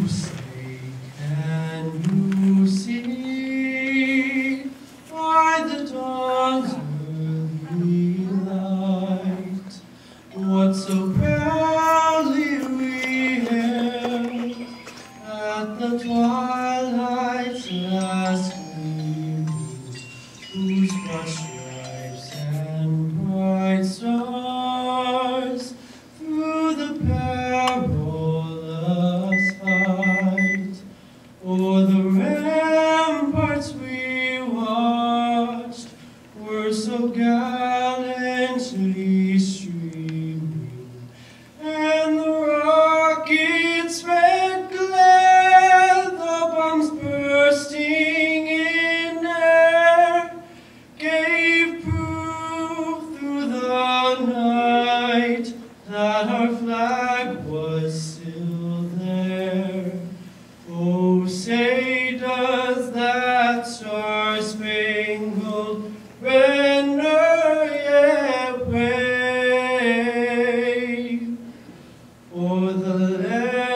say, can you see by the dawn's early light what so proudly we hailed at the twilight's last gleaming, whose broad stripes and bright stars through the perilous fight o'er the ramparts we watched were so gallantly streaming, and the rockets' red glare, the bombs bursting in air, gave proof through the night that our flag was still there. Oh, say does that star-spangled banner yet wave o'er the land